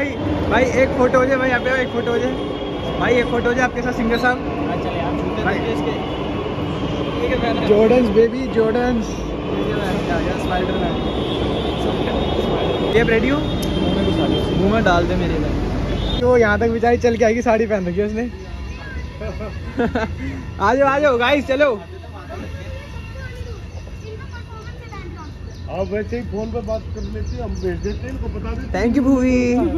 भाई एक फोटो हो जाए भाई, यहाँ पे एक फोटो हो जाए भाई, एक फोटो हो जाए आपके साथ सिंगर साहब। Jordans baby Jordans. ये रेडी हो मुँह में डाल दे मेरे में। तो यहाँ तक बेचारी चल के आएगी, साड़ी पहन रखी है उसने। आ जाओ गाइस चलो। आप वैसे ही फोन पे बात कर लेते हैं, हम भेज देते हैं, इनको बता देते हैं। Thank you Bhuvi.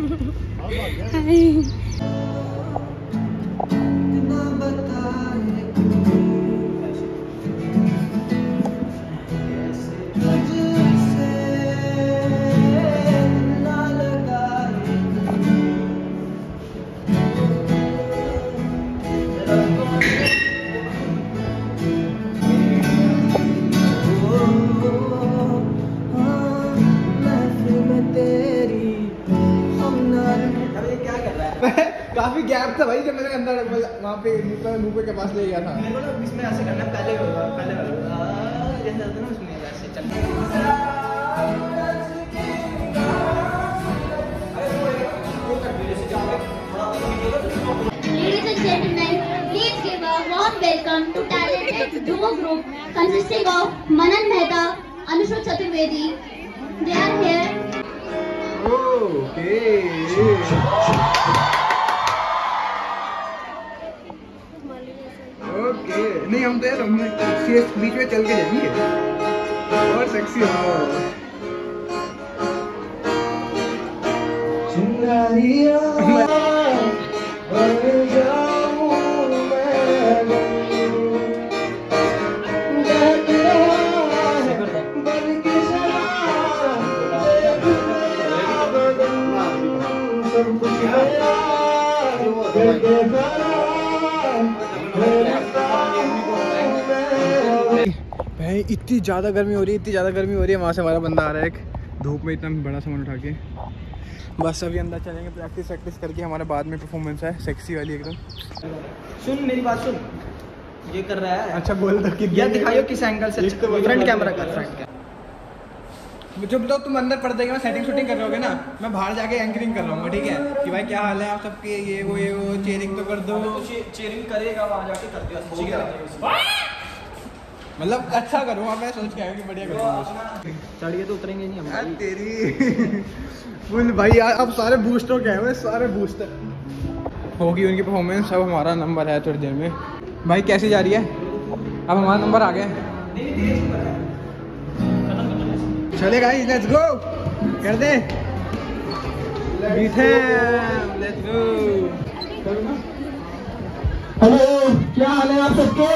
काफी गैप था भाई, जब मैंने अंदर वहाँ पे मुंह के पास ले गया था। मेरे को ना इसमें ऐसे करना, पहले जैसे होता है ना उसमें ऐसे चलना। Ladies and gentlemen, please give a warm welcome to talented duo group consisting of Manan Mehta, Anushrut Chaturvedi. They are here. Okay. Okay नहीं, हम तो यार बीच में चल के जाएंगे और सेक्सी हो। भाई इतनी ज़्यादा गर्मी हो रही है, इतनी ज़्यादा गर्मी हो रही है। वहाँ से हमारा बंदा आ रहा है एक, धूप में इतना बड़ा सामान उठा के। बस अभी अंदर चलेंगे, प्रैक्टिस करके हमारा बाद में परफॉर्मेंस है सेक्सी वाली एकदम। सुन मेरी बात सुन, ये कर रहा है। अच्छा बोल दो कि यार दिखाइयो किस एंगल से। फ्रंट कैमरा कर, फ्रंट कैमरा। जब तो तुम अंदर पड़ देगा, मैं सेटिंग शूटिंग कर रहे होगे ना, मैं बाहर जाके एंकरिंग कर रहा हूँ, ठीक है कि भाई क्या हाल है आप सबके, ये वो चेयरिंग तो कर दो। चेयरिंग करेगा वहाँ जाके कर दिया, मतलब अच्छा करूँगा, मैं सोच के आया कि बढ़िया करूँगा। चढ़िए तो उतरेंगे नहीं हम तेरी फुल भाई यार। अब सारे बूस्टर क्या है, सारे बूस्टर होगी उनकी परफॉर्मेंस। अब हमारा नंबर है थोड़ी देर में। भाई कैसी जा रही है? अब हमारा नंबर आ गया। चले गाइस लेट्स गो, कर दे बीठे, लेट्स गो। हेलो, क्या हाल है आप सबके?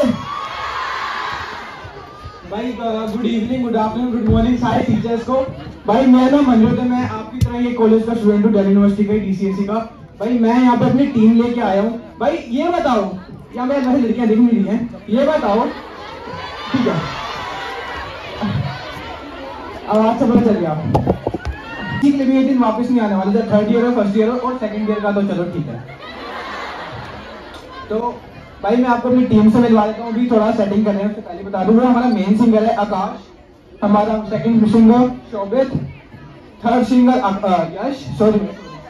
भाई good evening, good afternoon, good morning सारे टीचर्स को। भाई मैं ना मनोज, मैं आपकी तरह ये कॉलेज का स्टूडेंट हूँ, दिल्ली यूनिवर्सिटी का DCSE का। भाई मैं यहाँ पे अपनी टीम लेके आया हूँ। भाई ये बताओ, या मैं वैसे लड़कियाँ दिख नहीं रही हैं, ये बताओ ठीक है, आवाज से पता चल गया ठीक है। ये दिन वापस नहीं आने वाले, जब थर्ड ईयर हो, फर्स्ट ईयर हो और सेकंड ईयर का तो चलो ठीक है। तो भाई मैं आपको अपनी टीम से मिलवा देता हूँ, अभी थोड़ा सेटिंग कर रहे हैं। उससे पहले बता दूँ, हमारा मेन सिंगर है आकाश, हमारा second singer Shobhit, third singer Yash, sorry,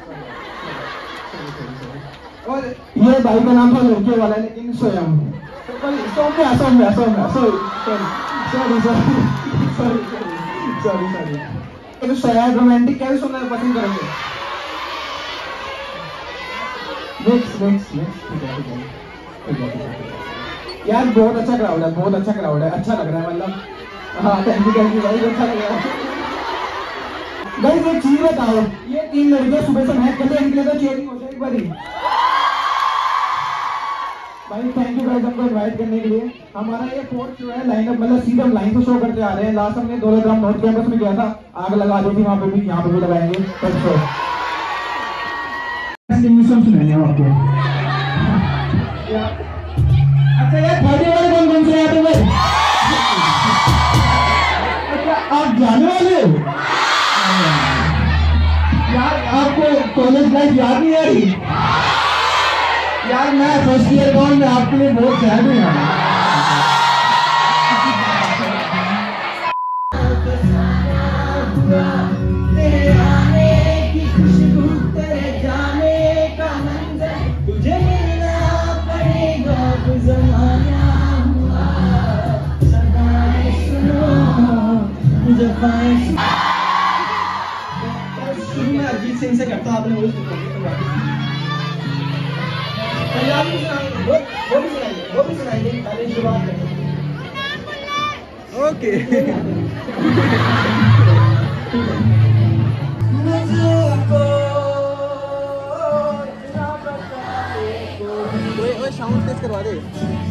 और ये भाई का नाम था लड़के वाला है लेकिन स्वयं सॉरी शायद रोमांटिक क्या सुनना पसंद करेंगे? यार बहुत अच्छा क्राउड है, बहुत अच्छा क्राउड है, अच्छा लग रहा है, मतलब हाँ थैंक यू भाई, अच्छा लग रहा है। गाइस एक चीज बताओ, ये 3 लड़कियां सुबह से मैच करते निकले तो चेयरिंग हो जाए एक बारी। भाई थैंक यू गाइस हमको इनवाइट करने के लिए। हमारा ये 4th शो है, लाइन अप मतलब सीधा लाइन से शो करते आ रहे हैं। लास्ट हमने 2 ग्राम नॉर्थ कैंपस में किया था, आग लगा दी थी वहाँ पे भी, यहाँ पे भी लगाएंगे शो। सुनाने आपको अच्छा यार, थर्ड ईयर वाले कौन से आते हैं? अच्छा आप जाने वाले हो यार? आपको कॉलेज लाइफ याद नहीं आ रही यार? मैं फर्स्ट ईयर का हूँ, मैं आपके लिए बहुत सैड हूँ यार। तेरे आने की खुशबू तेरे शुरू में अरिजीत सिंह से करता हूँ, आपने वही पंजाबी सुनाइए, वो भी सुनाइए, पहले शुरुआत करें। ओके साउंड टेस्ट करवा दे।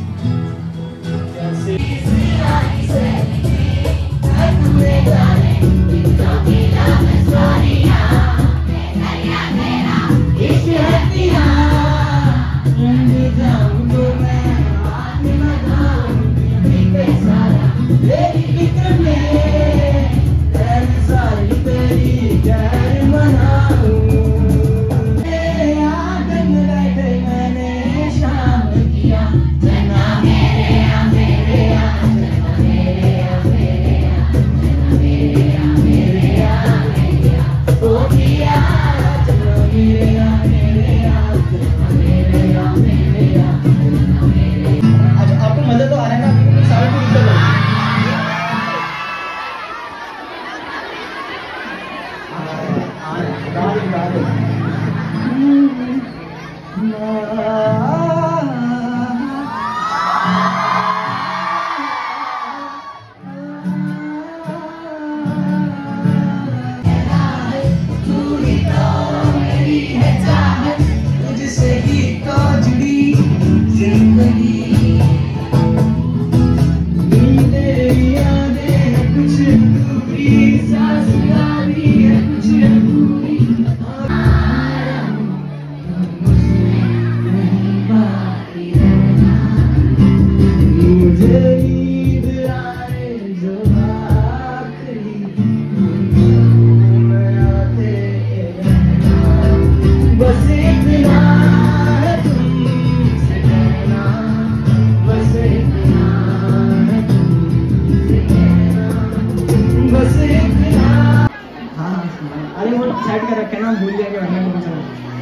अरे वो सेट कर रखे ना, भूल जाएंगे रखने को कुछ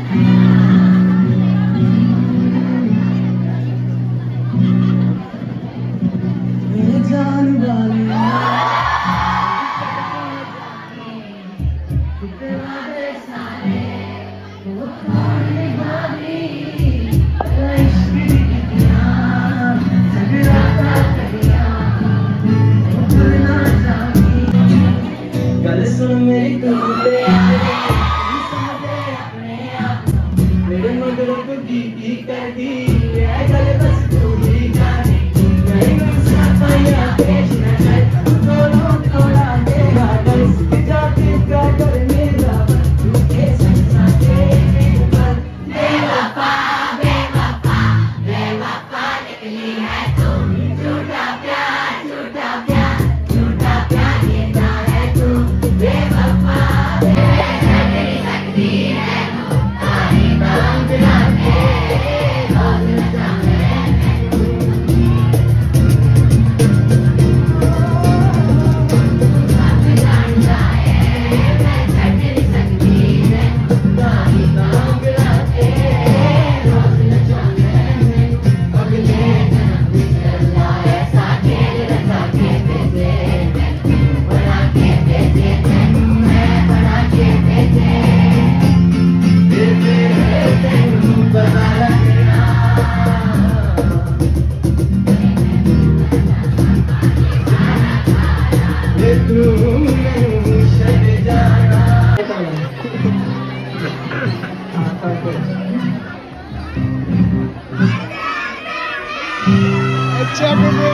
जान अच्छा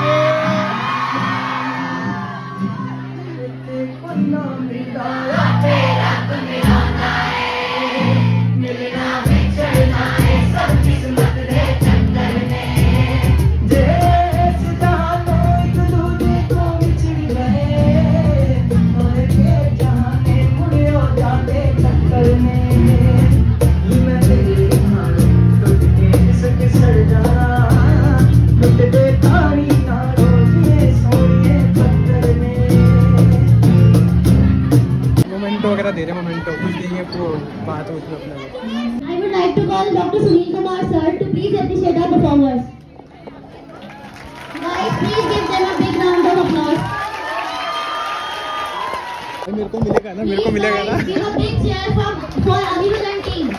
वगैरह दे रहे मोमेंटो कुछ नहीं है, वो बात होती है अपने। I would like to call Dr. Sunil Kumar sir to please appreciate our performers. Guys, please give them a big round of applause. मेरे को मिलेगा ना, मेरे को मिलेगा ना। Give a big cheer for Anirudhan team.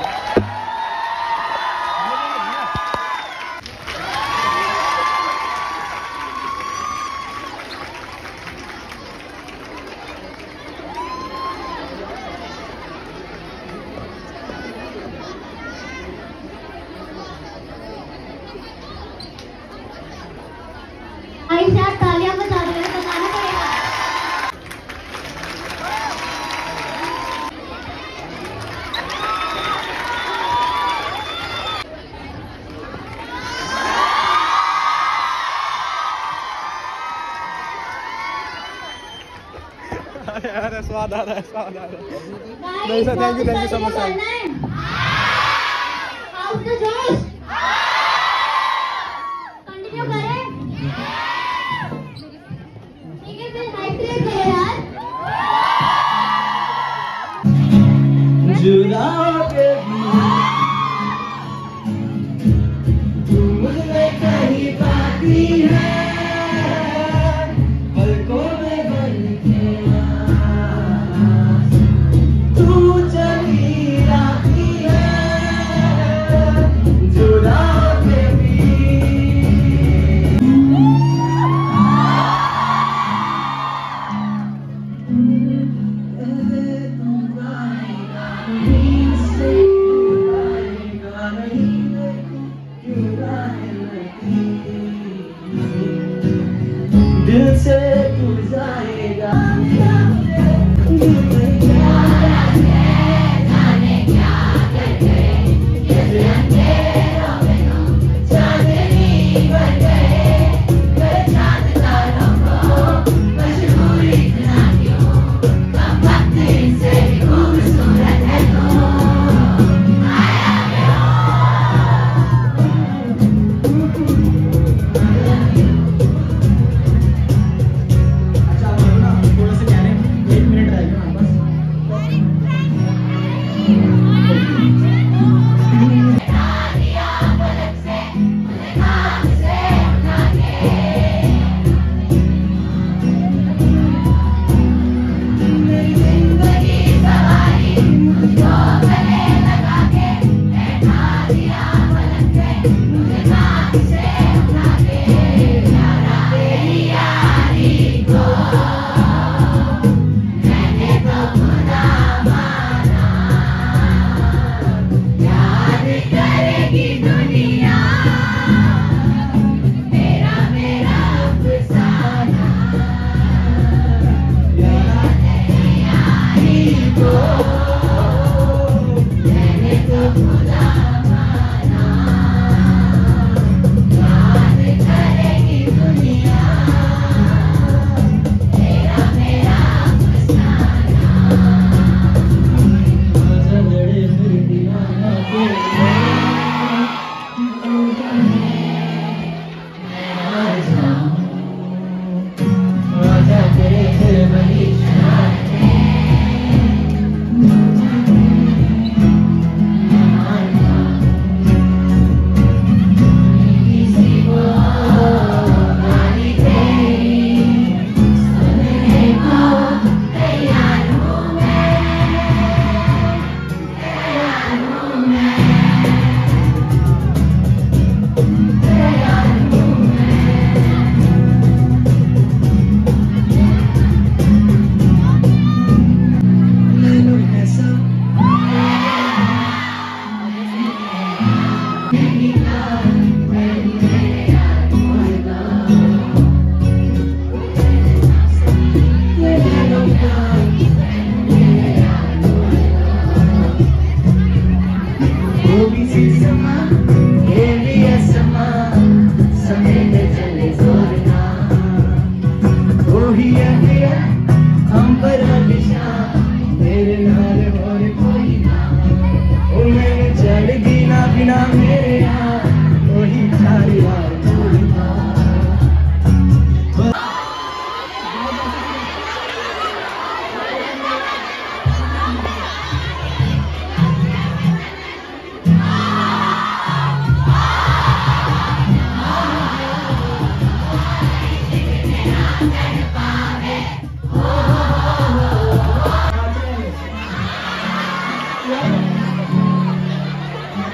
भाई साहब तालियां बजा रहे हैं, बताना पड़ेगा। यार स्वाद आ रहा है, स्वाद आ रहा है। Guys, नहीं sir, thank you so much sir. How's the जोश? कंटिन्यू करें? ठीक है फिर हाई क्रिएट करो यार। जुदा होके भी तू मुझे कहीं पाती है, पलकों में बन के तू चली आती है, जुदा होके भी। दिल से तू जाएगा,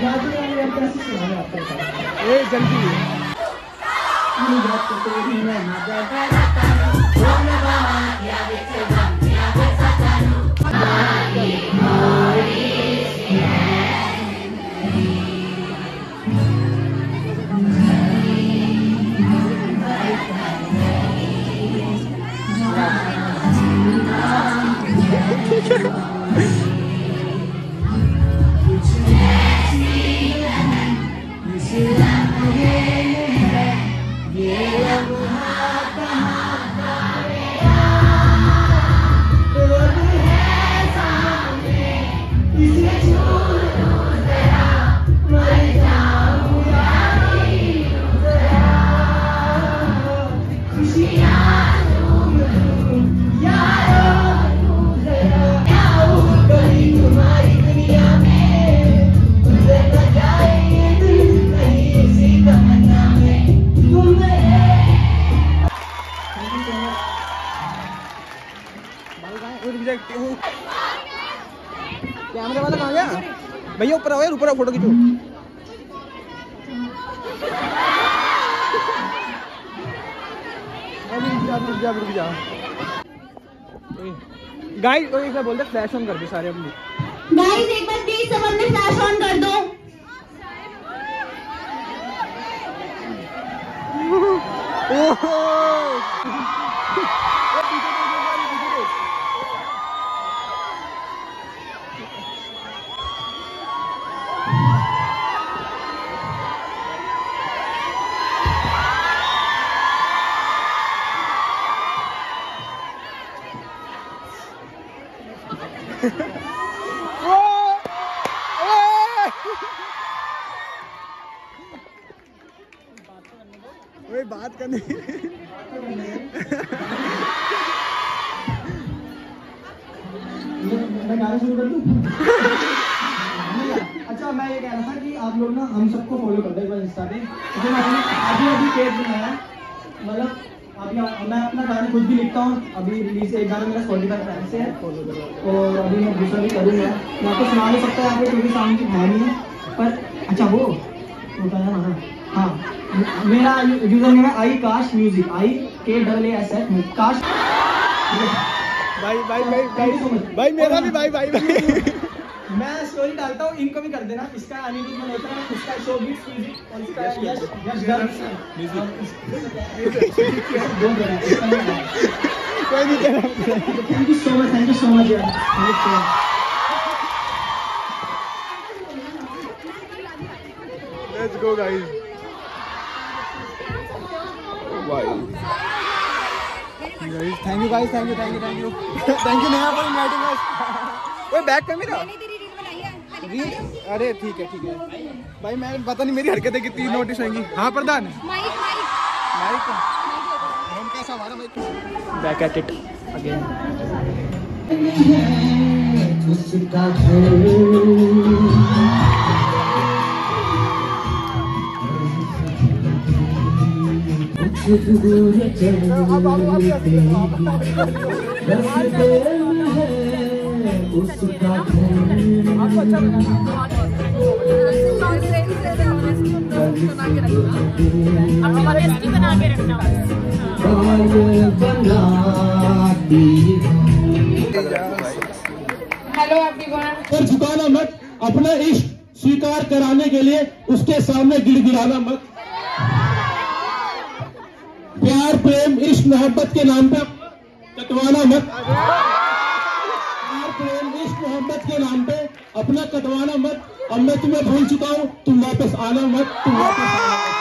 ए जल्दी कैमरे वाला कहाँ गया भैया? ऊपर आओ यार, ऊपर आओ, फोटो खींचो। गाइस एक बार बोलते फ्लैश ऑन कर दो सारे अपनी। गाइस एक बार प्लीज सब अपने फ्लैश ऑन कर दो। वही बात करनी मैं गाना शुरू कर दूं? अच्छा मैं ये कह रहा था कि आप लोग ना हम सबको फॉलो करते हैं इंस्टा पे। अभी पेज बनाया, मतलब अभी मैं अपना गाना खुद भी लिखता हूँ। अभी रिलीज एक गाना मेरा स्पॉटिफाई पे से है और अभी मैं दूसरा भी करूँगा। मैं आपको सुना नहीं सकता यहाँ पे क्योंकि साउंड की है नहीं, पर अच्छा वो बताया ना। हाँ मेरा यूजर नेम है आई काश म्यूजिक, IKAAS काश। भाई भाई भाई भाई भाई मेरा भी भाई भाई भाई मैं स्टोरी डालता हूँ, इनको भी कर देना। इसका अनिरुद्ध मल्होत्रा है, इसका शोबिट्स म्यूजिक और इसका यश गर्ल्स कोई नहीं कह रहा। थैंक यू सो मच यार। Let's go guys. Thank you guys, thank you Neha for inviting us. ओए बैक कैमरा रील। अरे ठीक है भाई, मैं पता नहीं मेरी हरकतें कितनी नोटिस होंगी। हाँ प्रधान माइक हम कैसा हमारा mike back at it again. पर झुकाना मत, अपना इश्क स्वीकार कराने के लिए उसके सामने गिड़गिड़ाना मत। प्यार प्रेम इश्क मोहब्बत के नाम पे कटवाना मत। प्यार प्रेम इश्क मोहब्बत के नाम पे अपना कटवाना मत। अब मैं तुम्हें भूल चुका हूँ, तुम वापस आना मत, तुम वापस आना मत।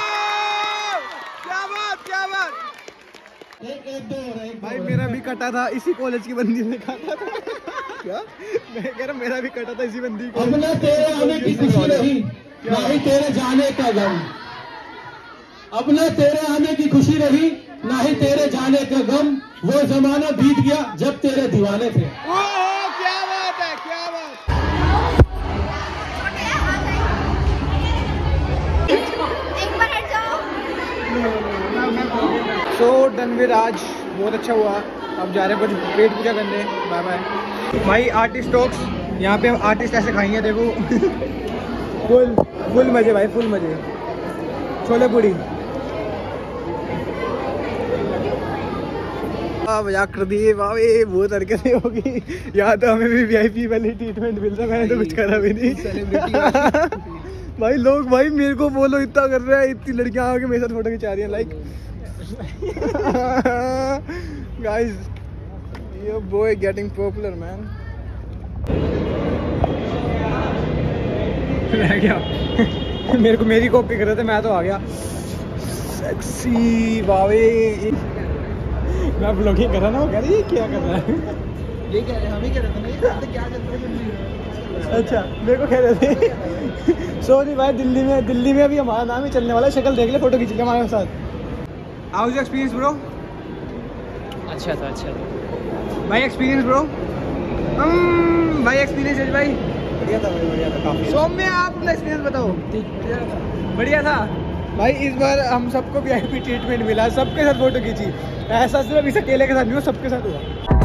क्या बात भाई, मेरा भी कटा था इसी कॉलेज की बंदी ने काटा था। क्या मैं कह रहा, मेरा भी कटा था इसी बंदी को। अब ना तेरे आने की खुशी रही, ना ही तेरे जाने का गम। अब ना तेरे आने की खुशी रही, ना ही तेरे जाने का गम। वो जमाना बीत गया जब तेरे दीवाने थे। क्या बात है, क्या बात। सो डन विद आज, बहुत अच्छा हुआ। अब जा रहे हैं कुछ पेट पूजा करने। बाय बाय भाई। आर्टिस्ट टॉक्स, यहाँ पे आर्टिस्ट ऐसे खाएंगे देखो। फुल मजे भाई, फुल मजे। छोले पूड़ी मजाक कर दिए बाबे, बहुत हरकतें होगी। यहाँ तो हमें भी VIP वाली ट्रीटमेंट मिलता है, मैंने तो कुछ करा भी नहीं। भाई लोग भाई मेरे को बोलो इतना कर रहे हैं, इतनी लड़कियां आके मेरे साथ फोटो खिंचा रही हैं। Like guys your boy getting popular man. रह गया मेरे को मेरी कॉपी कर रहे थे, मैं तो आ गया। सेक्सी बावे, मैं ब्लॉगिंग कर रहा ना, वो कह रही है क्या कर रहा है। ये कह रहे हैं, हम ही कह रहे थे ना क्या चल रहा है। अच्छा मेरे को कह रहे थे सॉरी भाई, दिल्ली में अभी हमारा नाम ही चलने वाला है। शक्ल देख ले, फोटो खींच ले हमारे साथ। How is experience bro? अच्छा था भाई एक्सपीरियंस ब्रो। भाई एक्सपीरियंस है भाई। बढ़िया था भाई, बढ़िया था काफी। सौम्य आप अपना एक्सपीरियंस बताओ। बढ़िया था भाई। इस बार हम सबको VIP ट्रीटमेंट मिला, सबके साथ फोटो खींची। ऐसा सिर्फ इस अकेले के साथ नहीं हुआ, सबके साथ हुआ।